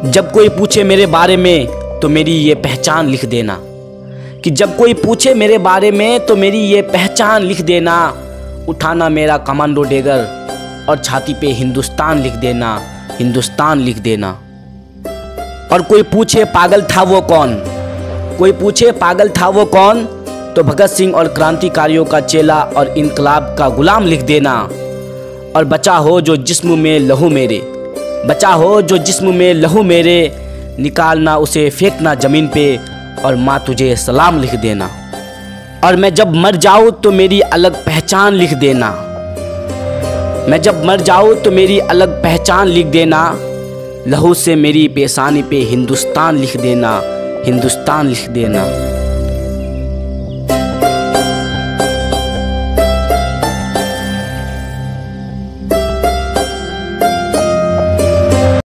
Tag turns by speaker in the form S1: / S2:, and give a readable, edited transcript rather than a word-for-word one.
S1: जब कोई पूछे मेरे बारे में तो मेरी ये पहचान लिख देना, कि जब कोई पूछे मेरे बारे में तो मेरी ये पहचान लिख देना। उठाना मेरा कमांडो डेगर और छाती पे हिंदुस्तान लिख देना, हिंदुस्तान लिख देना। और कोई पूछे पागल था वो कौन, कोई पूछे पागल था वो कौन, तो भगत सिंह और क्रांतिकारियों का चेला और इनकलाब का गुलाम लिख देना। और बचा हो जो जिस्म में लहू मेरे, बचा हो जो जिस्म में लहू मेरे, निकालना उसे फेंकना ज़मीन पे और माँ तुझे सलाम लिख देना। और मैं जब मर जाऊँ तो मेरी अलग पहचान लिख देना, मैं जब मर जाऊँ तो मेरी अलग पहचान लिख देना। लहू से मेरी पेशानी पे हिंदुस्तान लिख देना, हिंदुस्तान लिख देना।